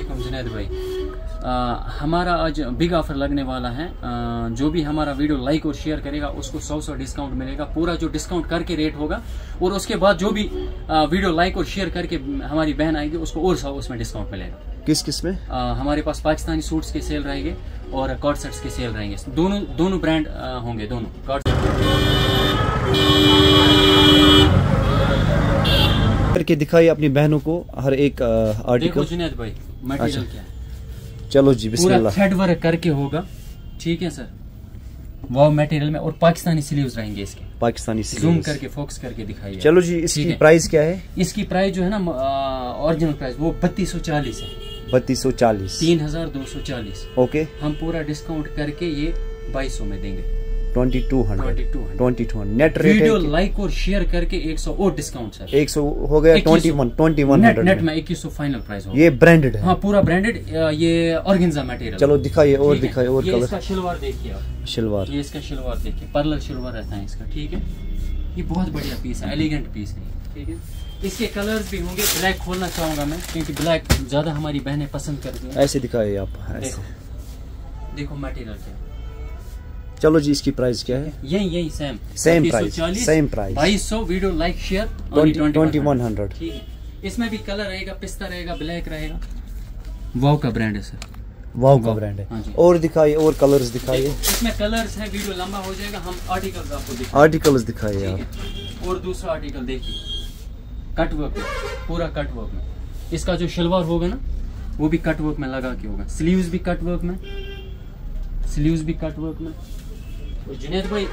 वालेकुम जुनैद भाई। हमारा आज बिग ऑफर लगने वाला है। जो भी हमारा वीडियो लाइक और शेयर करेगा उसको 100 डिस्काउंट मिलेगा। पूरा जो डिस्काउंट करके रेट होगा और उसके बाद जो भी वीडियो लाइक और शेयर करके हमारी बहन आएगी उसको और 100 उसमें डिस्काउंट मिलेगा। किस में? हमारे पास पाकिस्तानी सूट्स के सेल रहेंगे और कॉर्ड सेट्स के सेल रहेंगे। दोनों ब्रांड होंगे, दोनों कॉर्ड करके दिखाइए अपनी बहनों को हर एक आर्टिकल। देखो जुनैद भाई मटेरियल क्या है। चलो जी बिस्मिल्लाह। पूरा थ्रेड वर्क करके होगा, ठीक है सर, वाव मटेरियल में, और पाकिस्तानी स्लीव्स रहेंगे इसके। पाकिस्तानी जूम करके फोकस करके दिखाइए। चलो जी, इसकी प्राइस क्या है? इसकी प्राइस जो है ना ओरिजिनल प्राइस वो 3240 है। 3240, 3240। ओके। हम पूरा डिस्काउंट करके ये 2200 में देंगे। 2200 नेट रेट। वीडियो लाइक और शेयर करके 100 और डिस्काउंट सर। 100 हो गया 2100 नेट में 2100 फाइनल प्राइस होगा। ये ब्रांडेड है? हाँ पूरा ब्रांडेड। ये ऑर्गेन्जा मटेरियल। चलो दिखाइए और दिखाइए और कलर। इसका शलवार देखिए आप। शलवार, ये इसका शलवार देखिए, पर्लर शलवार रहता है इसका, ठीक है। ये बहुत बढ़िया पीस है, एलिगेंट पीस है, ठीक है। इसके कलर्स भी होंगे। ब्लैक खोलना चाहूंगा मैं क्योंकि ब्लैक ज्यादा हमारी बहनें पसंद करती हैं। ऐसे दिखाइए आप, ऐसे देखो मटेरियल क्या। चलो जी, इसकी प्राइस क्या है? यही same price, same price. 2200 video like share 2100, ठीक है। इसमें भी कलर रहेगा, पिस्ता रहेगा, ब्लैक रहेगा। वाव का ब्रांड है सर, वाव का ब्रांड है। और दिखाइए और कलर्स दिखाइए। इसमें कलर्स है, वीडियो लंबा हो जाएगा। हम आर्टिकल्स आपको दिखाएंगे। आर्टिकल्स दिखाइए आप। और दूसरा आर्टिकल देखिए, कट वर्क में, पूरा कट वर्क में। इसका जो शलवार होगा ना वो भी कट वर्क में लगा के होगा। स्लीव्स भी कट वर्क में, स्लीव्स भी कट वर्क में। जुनैद भाई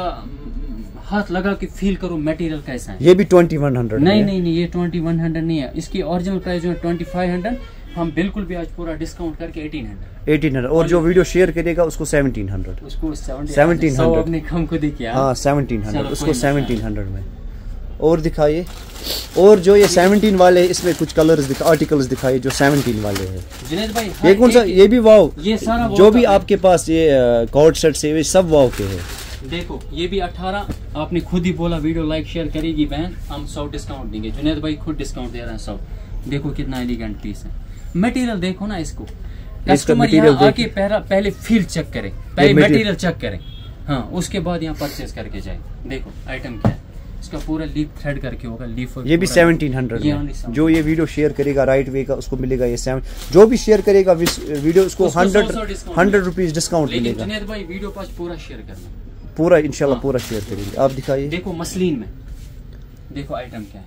आप हाथ लगा के फील करो मटेरियल कैसा है। ये भी 2100? नहीं, ये 2100 नहीं है। इसकी ओरिजिनल प्राइस जो है 2500। हम बिल्कुल भी आज पूरा डिस्काउंट करके 1800। और जो वीडियो शेयर करेगा उसको 1700। उसको 1700 अपने कम को देखिए। हाँ 1700, उसको 1700 में। और दिखाइए। और जो ये 17 वाले, इसमें कुछ कलर्स आर्टिकल्स दिखाइए जो 17 वाले हैं। जुनैद भाई ये कौन सा? ये भी वाव। ये सारा जो भी आपके पास ये कॉर्ड सेट से वे सब वाव के हैं। देखो ये भी 18। आपने खुद ही बोला वीडियो लाइक शेयर करेगी बहन, हम 100 डिस्काउंट देंगे। जुनैद भाई खुद डिस्काउंट दे रहे हैं 100। देखो कितना एलिगेंट पीस है। मटेरियल देखो ना इसको। कस्टमर यहाँ आके पहले फील चेक करे, पहले मटेरियल चेक करें, हाँ उसके बाद यहाँ परचेज करके जाए। देखो आइटम क्या है। इसका पूरा लीफ थ्रेड करके होगा। लीफ ये भी 1700 जो ये वीडियो शेयर करेगा राइट वे का उसको मिलेगा ये 7। जो भी शेयर करेगा वीडियो उसको 100 रुपीज डिस्काउंट मिलेगा। जुनैद भाई वीडियो पास पूरा शेयर करना, पूरा इंशाल्लाह पूरा शेयर करेंगे। आप दिखाइए। देखो मसलिन में, देखो आइटम क्या है।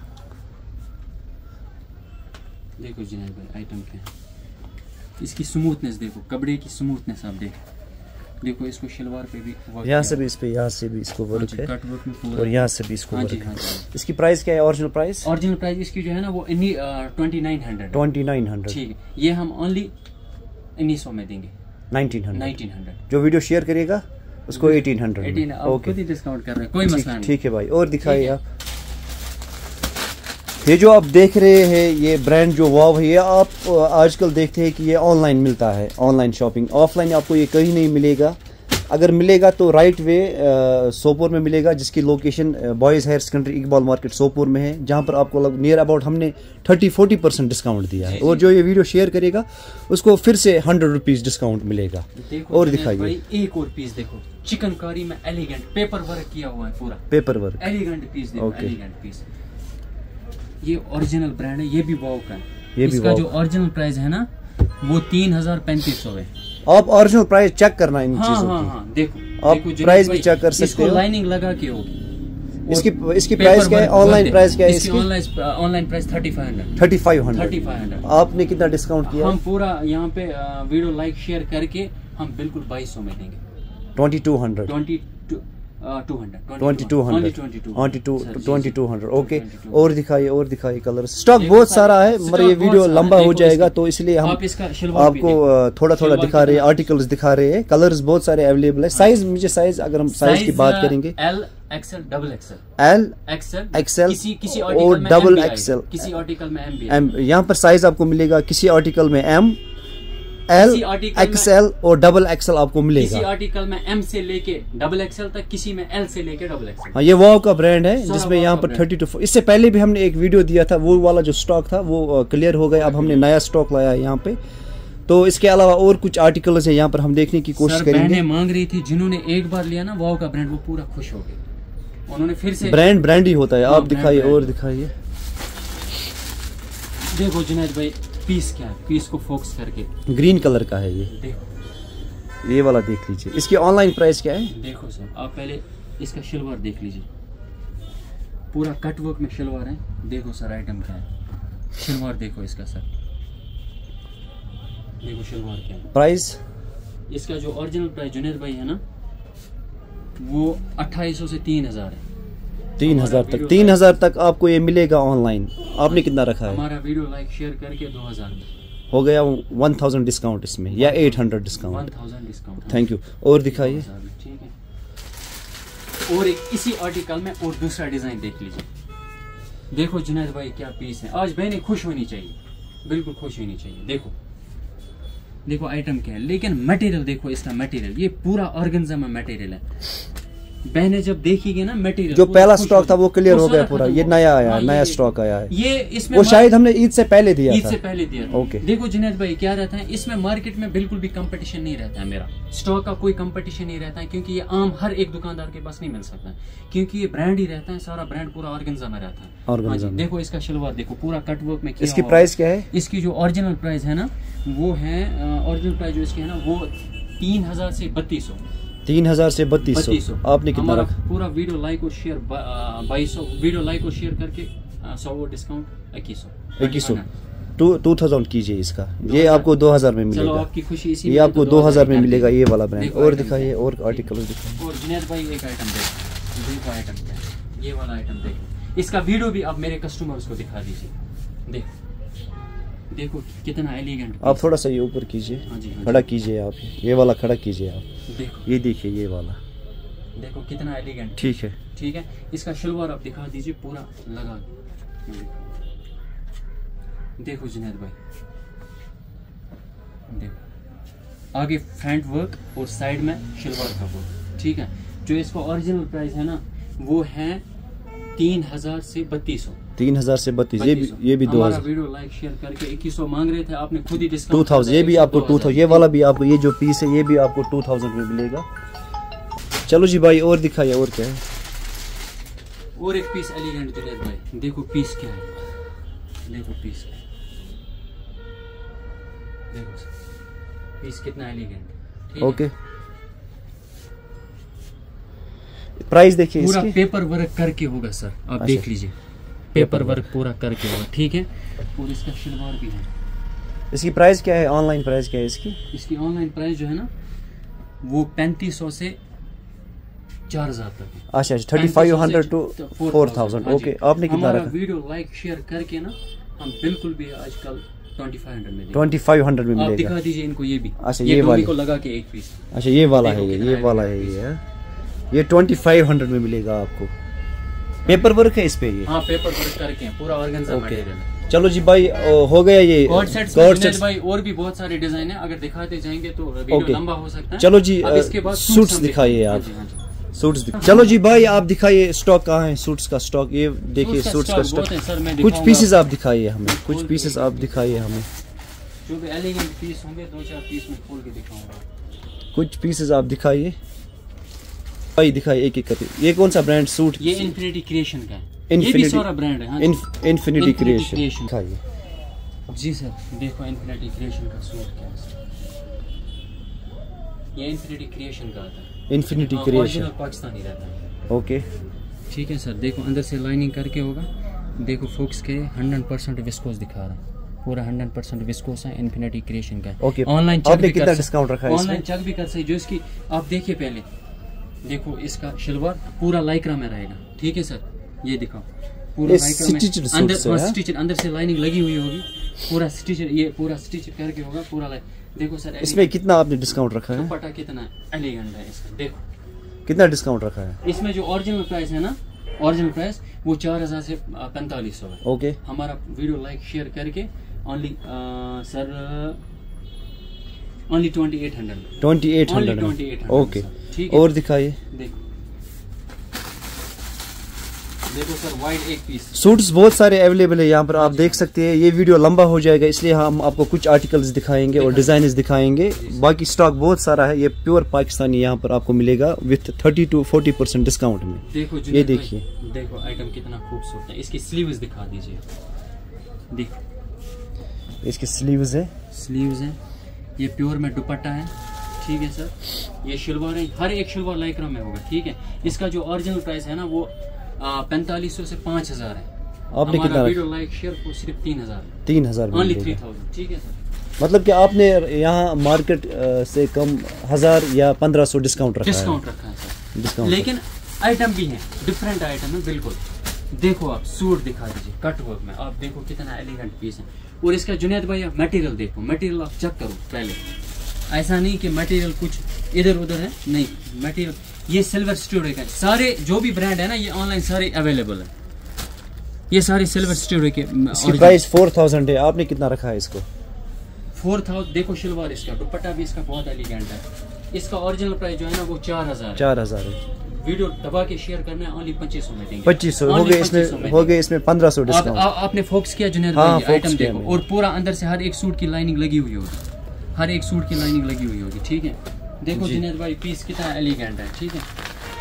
देखो जुनैद भाई आइटम क्या है। इसकी स्मूथनेस देखो, कपड़े की स्मूथनेस आप देखो इसको शलवार पे भी यहाँ से भी इस पे, यहाँ से भी इसको वर्क है कट वर्क में पूरा, और यहाँ से भी इसको वर्क है। इसकी प्राइस क्या है? Original price? ओरिजिनल प्राइस इसकी जो है ना वो 2900। ठीक है, ये हम ओनली 1900 में देंगे। 1900। जो वीडियो शेयर करेगा उसको 1800। ओके, डिस्काउंट कर रहे हैं, कोई मसला नहीं। ठीक है भाई। और दिखाइए आप। ये जो आप देख रहे हैं ये ब्रांड जो वाव है, ये आप आजकल देखते हैं कि ये ऑनलाइन मिलता है, ऑनलाइन शॉपिंग। ऑफलाइन आपको ये कहीं नहीं मिलेगा। अगर मिलेगा तो राइट वे सोपोर में मिलेगा, जिसकी location boys higher secondary Iqbal market Sopore में है, जहां पर आपको नियर अबाउट हमने 30-40% डिस्काउंट दिया है। और जो ये वीडियो शेयर करेगा उसको फिर से 100 रुपीज़ डिस्काउंट मिलेगा। और दिखाइए एक और पीस देखो, चिकनकारी में एलिगेंट पेपर वर्क किया हुआ है, पूरा पेपर वर्क, एलिगेंट पीस देखो, एलिगेंट पीस। ये ओरिजिनल ब्रांड है, ये भी वाव का है। ये इसका जो ओरिजिनल प्राइस है ना वो 3500 है। आप ओरिजिनल प्राइस चेक करना इन चीजों की। हाँ, देखो आप प्राइस भी चेक कर सकते हो। इसको लाइनिंग लगा के होगी। इसकी प्राइस क्या है? ऑनलाइन प्राइस क्या है इसकी? Online price 3500। आपने कितना डिस्काउंट किया? हम पूरा यहाँ पे वीडियो लाइक शेयर करके हम बिल्कुल 2200 में देंगे। 2200 ओके। और दिखाइए कलर। स्टॉक बहुत सारा है मगर ये वीडियो लंबा हो जाएगा तो इसलिए हम आपको थोड़ा दिखा रहे हैं, आर्टिकल्स दिखा रहे हैं। कलर्स बहुत सारे अवेलेबल है। साइज, मुझे साइज, अगर हम साइज की बात करेंगे, L, XL, डबल XL और डबल XL, किसी आर्टिकल में M। यहाँ पर साइज आपको मिलेगा किसी आर्टिकल में M एल, किसी आर्टिकल एक्सएल और डबल एक्सएल आपको मिलेगा। किसी आर्टिकल में एम से लेके डबल एक्सएल तक, किसी में एल से लेके डबल एक्सएल। हाँ, ये वाव का ब्रांड है जिसमें यहाँ पर 32। इससे पहले भी हमने एक वीडियो दिया था, वो वाला जो स्टॉक था वो क्लियर हो गया। अब हमने नया स्टॉक लाया है यहाँ पे। तो इसके अलावा और कुछ आर्टिकल्स है यहाँ पर, हम देखने की कोशिश करेंगे। बहनें मांग रही थी, जिन्होंने एक बार लिया ना वाव का ब्रांड, वो पूरा खुश हो गए। उन्होंने फिर से ब्रांड ही होता है। आप दिखाइए और दिखाइए। देखो जुनैद भाई, पीस क्या है, पीस को फोकस करके, ग्रीन कलर का है ये। देखो ये वाला देख लीजिए। इसकी ऑनलाइन प्राइस क्या है? देखो सर, आप पहले इसका शलवार देख लीजिए, पूरा कट वर्क में शलवार है। देखो सर आइटम क्या है, शलवार देखो इसका सर, देखो शलवार क्या है। प्राइस इसका जो ओरिजिनल प्राइस जुनैद भाई है ना, वो 2800 से 3000 है। 3000 तक, 3000 तक आपको ये मिलेगा ऑनलाइन। आपने कितना रखा है? हमारा वीडियो लाइक शेयर करके 2000 में हो गया 1000 डिस्काउंट इसमें, या 800 डिस्काउंट। 1000 डिस्काउंट। Thank you. और दिखाइए। ठीक है। और एक इसी आर्टिकल में और दूसरा डिजाइन देख लीजिए। देखो जुनैद भाई क्या पीस है। आज बहनें खुश होनी चाहिए, बिल्कुल खुश होनी चाहिए। देखो देखो आइटम क्या है, लेकिन मटेरियल देखो इसका। मटेरियल ये पूरा ऑर्गेन्जा में मटेरियल है। बहने जब देखेगी ना मटेरियल, जो पहला स्टॉक था वो क्लियर हो गया पूरा। ये नया आया है, नया स्टॉक आया है। ये इसमें वो शायद हमने ईद से पहले दिया था। ईद से पहले दिया था। ओके। देखो जुनैद भाई क्या रहता है, इसमें मार्केट में बिल्कुल भी कंपटीशन नहीं रहता है। मेरा स्टॉक का कोई कंपटीशन नहीं रहता है, क्योंकि ये आम हर एक दुकानदार के पास नहीं मिल सकता, क्योंकि ये ब्रांड ही रहता है। सारा ब्रांड पूरा ऑर्गेन्जा में रहता है। ऑर्गेन्जा में। देखो इसका शलवार देखो, पूरा कट वर्क में। इसकी प्राइस क्या है? इसकी जो ओरिजिनल प्राइस है ना, वो है ओरिजिनल प्राइस जो इसकी है ना, वो 3000 से 3200। 3000 से 3200। आपने कितना रखा? पूरा वीडियो लाइक और शेयर 2200, वीडियो लाइक और शेयर करके 100 डिस्काउंट 2100। 2000 कीजिए इसका। ये आपको 2000 में मिलेगा। चलो आपकी खुशी इसी ये आपको 2000 में मिलेगा, ये वाला ब्रांड। और दिखाइए और आर्टिकल दिखाइए। और जुनैद भाई एक आइटम देखो आइटम क्या है, ये वाला आइटम देखो। इसका वीडियो भी आप मेरे कस्टमर्स को दिखा दीजिए। देखो देखो कितना एलिगेंट। आप थोड़ा सा ये ऊपर कीजिए, खड़ा कीजिए आप। ये वाला खड़ा कीजिए आप। देखो ये देखिए, ये वाला देखो कितना एलिगेंट। ठीक है, ठीक है। इसका शलवार आप दिखा दीजिए पूरा लगा। देखो जुनैद भाई, देखो आगे फ्रंट वर्क और साइड में शलवार का वर्क। ठीक है। जो इसका ओरिजिनल प्राइस है ना, वो है 3000 से 3200। 3000 से 32। ये भी 2000। वीडियो लाइक शेयर करके 2100 मांग रहे थे, आपने खुद ही डिस्काउंट 2000। ये भी आपको 2000। ये वाला भी आपको, ये जो पीस है ये भी आपको 2000 में मिलेगा। चलो जी भाई, और दिखाइए और क्या है। और एक पीस एलिगेंट जुनैद भाई, देखो पीस क्या है। देखो पीस क्या है, देखो पीस कितना एलिगेंट। ओके। प्राइस देखिए पूरा इसकी। पेपर वर्क करके होगा सर, आप देख लीजिए। पेपर वर्क पूरा करके होगा। ठीक है। और इसका शलवार भी है। इसकी प्राइस क्या है? ऑनलाइन प्राइस क्या है इसकी? इसकी ऑनलाइन प्राइस जो है ना, वो 3500 से 4000 तक है। अच्छा, 3500 to 4000। ओके। आपने कितना रखा? वीडियो लाइक शेयर करके ना, हम बिल्कुल भी आजकल 2500 में 2500 में मिलेगा। आप दिखा दीजिए इनको ये भी। अच्छा, ये वाली को लगा के एक पीस। अच्छा, ये वाला है, ये वाला है। ये 2500 में मिलेगा आपको। पेपर वर्क है इस पे ये? हाँ, पेपर वर्क करके पूरा ऑर्गेन्जा मटेरियल। चलो जी भाई, हो गया ये कॉर्ड सेट्स भाई। और भी बहुत सारे डिजाइन है, अगर दिखाते जाएंगे तो वीडियो लंबा हो सकता है। चलो जी, इसके बाद सूट्स दिखाइए आप। सूट्स चलो जी भाई, आप दिखाइए स्टॉक कहाँ है, सूट्स का स्टॉक। ये देखिए सूट्स का स्टॉक। कुछ पीसेस आप दिखाइए हमें, कुछ पीसेस आप दिखाइए हमें। जो भी एलिगेंट पीस होंगे 2-4 पीस में खोल के दिखाऊंगा। कुछ पीसेस आप दिखाइए भाई, दिखाइए एक एक करके। ये कौन सा ब्रांड सूट? ये इन्फिनिटी क्रिएशन का है। ये भी सारा ब्रांड है। इन्फिनिटी क्रिएशन दिखाइए जी सर। देखो इन्फिनिटी क्रिएशन का सूट क्या है। ये इन्फिनिटी क्रिएशन का आता है। इन्फिनिटी क्रिएशन पाकिस्तानी रहता है। ओके। ठीक है सर। देखो अंदर से लाइनिंग करके होगा। देखो फोक्स के 100% विस्कोस दिखा रहा है, पूरा 100% विस्कोस है। इन्फिनिटी क्रिएशन का। ओके। ऑनलाइन आपने कितना डिस्काउंट रखा है इसमें? ऑनलाइन चेक भी कर सकते। जो इसकी आप देखिए पहले, देखो इसका शलवार पूरा लाइक्रा में रहेगा। ठीक है सर। ये दिखाओ पूरा लाइक्रा में, अंदर से लाइनिंग लगी हुई होगी। पूरा स्टिच, ये पूरा स्टिच करके होगा पूरा लाइक। देखो सर इसमें कितना आपने डिस्काउंट रखा है? दुपट्टा कितना एलिगेंट है इसका। देखो कितना डिस्काउंट रखा है इसमें। जो ओरिजिनल प्राइस है ना, ओरिजिनल प्राइस वो 4000 से 4500 है। ओके। हमारा वीडियो लाइक शेयर करके ओनली सर ओनली 2800 2800। ओके, और दिखाइए। देखो सर, वाइड एक पीस सूट्स बहुत सारे अवेलेबल है यहाँ पर, आप देख सकते हैं। ये वीडियो लंबा हो जाएगा, इसलिए हम आपको कुछ आर्टिकल्स दिखाएंगे और डिजाइन दिखाएंगे। बाकी स्टॉक बहुत सारा है। ये प्योर पाकिस्तानी यहाँ पर आपको मिलेगा विथ 30 to 40% डिस्काउंट में। देखो ये देखिए, देखो आइटम कितना खूबसूरत है। इसकी स्लीव्स दिखा दीजिए। देखो इसकी स्लीव्स है, ये प्योर में दुपट्टा है, ठीक है सर। ये शलवार है, हर एक शलवार लाइक्रा में होगा, ठीक है। इसका जो ओरिजिनल प्राइस है ना वो 4500 से 5000 है। आपने कितना वीडियो लाइक शेयर को सिर्फ 3000 ओनली 3000, ठीक है सर। मतलब कि आपने यहाँ मार्केट से कम 1000 या 1500 डिस्काउंट रखा है सर। डिस्काउंट, लेकिन आइटम भी है, डिफरेंट आइटम है बिल्कुल। देखो आप सूट दिखा दीजिए कट वर्क में, आप देखो कितना एलिगेंट पीस है। और इसका जुनैद भाई आप मटेरियल देखो, मटेरियल आप चेक करो पहले। ऐसा नहीं कि मटेरियल कुछ इधर उधर है, नहीं, मटेरियल ये सिल्वर स्टूडियो का सारे जो भी ब्रांड है ना, ये ऑनलाइन सारे अवेलेबल है। ये सारे सिल्वर स्टूडियो के। इसकी प्राइस 4000 है, आपने कितना रखा है इसको? 4000। देखो शलवार इसका, दुपट्टा भी इसका बहुत एलिगेंट है। इसका ओरिजिनल प्राइस जो है ना वो 4000 है। वीडियो दबा के शेयर करना है, ओनली 2500 में देंगे। 2500 हो गए इसमें 1500 डिस्काउंट। आपने फोकस किया जुनैद भाई, आइटम देखो। और पूरा अंदर से हर एक सूट की लाइनिंग लगी हुई होगी, हर एक सूट की लाइनिंग लगी हुई होगी, ठीक है। देखो जुनैद भाई पीस कितना एलिगेंट है, ठीक है।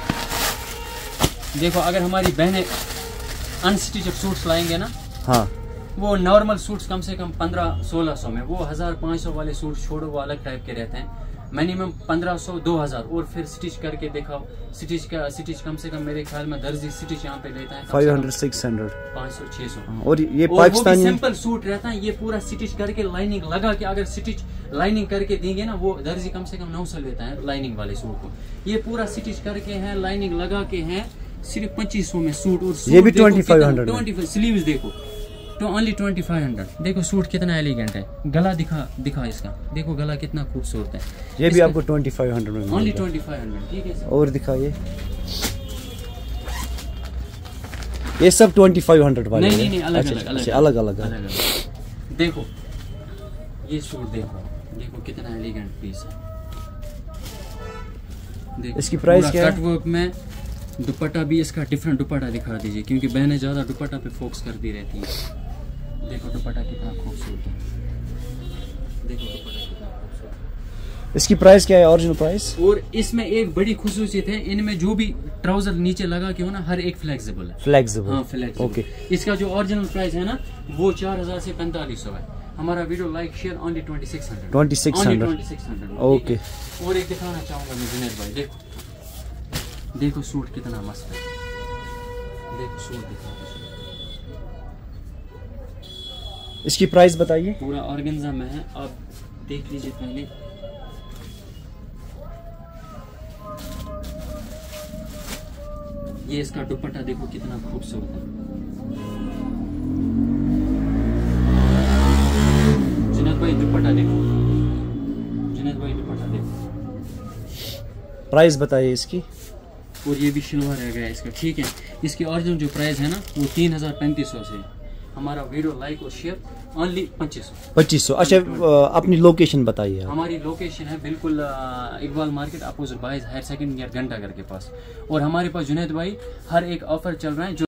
देखो अगर हमारी बहनें अनस्टिचड सूट्स लाएंगे ना, हाँ, वो नॉर्मल सूट्स कम से कम 1500-1600 में, वो 1500 वाले सूट छोड़ो, वो अलग टाइप के रहते हैं। मिनिमम 1500-2000 और फिर स्टिच करके दिखाओ। स्टिच कम से कम मेरे ख्याल में दर्जी स्टिच यहाँ पे लेता है 500-600 500-600। और ये पाकिस्तानी सिंपल सूट रहता है। ये पूरा स्टिच करके लाइनिंग लगा के, अगर स्टिच लाइनिंग करके देंगे ना, वो दर्जी कम से कम 900 लेता है लाइनिंग वाले सूट को। ये पूरा स्टिच करके है, लाइनिंग लगा के है, सिर्फ 2500 में सूट। और ये भी 2500। स्लीव्स देखो तो ओनली 2500। देखो सूट कितना एलिगेंट है। गला दिखा इसका, देखो गला कितना खूबसूरत है। ये भी आपको 2500 में ओनली 2500, ठीक है सर। और दिखाइए, ये सब 2500 वाले। नहीं, अलग अलग। देखो ये सूट देखो कितना एलिगेंट पीस है। देखो इसकी प्राइस क्या है? कट वर्क में दुपट्टा भी इसका डिफरेंट दुपट्टा दिखा दीजिए, क्योंकि बहनें ज्यादा दुपट्टा पे फोकस करती रहती हैं। देखो दुपट्टा कितना खूबसूरत है, देखो दुपट्टा कितना खूबसूरत। इसकी प्राइस क्या है, ओरिजिनल प्राइस? और इसमें एक बड़ी खुसूसियत है, इनमें जो भी ट्राउजर नीचे लगा के हो ना, हर एक फ्लेक्सिबल है। फ्लेक्सिबल, हाँ फ्लेक्सिबल। ओके, इसका जो ओरिजिनल प्राइस है ना वो 4000 से 4500 है। हमारा video like share only 2600। Okay, और एक दिखाना चाहूंगा मैं जुनैद भाई, देखो सूट कितना मस्त है। देखो सूट दिखाओ, इसकी प्राइस बताइए। पूरा ऑर्गेन्जा में है, आप देख लीजिए पहले। ये इसका दुपट्टा देखो कितना खूबसूरत है। जुनैद भाई दुपट्टा देखो, प्राइस बताइए इसकी। और ये भी शलवार रह गया इसका, ठीक है। इसकी ओरिजिनल जो प्राइस है ना वो 3500 से। हमारा वीडियो लाइक और शेयर ओनली 2500। अच्छा, अपनी लोकेशन बताइए। हमारी लोकेशन है बिल्कुल Iqbal market opposite boys higher secondary घंटा घर के पास। और हमारे पास जुनैद भाई हर एक ऑफर चल रहा है जो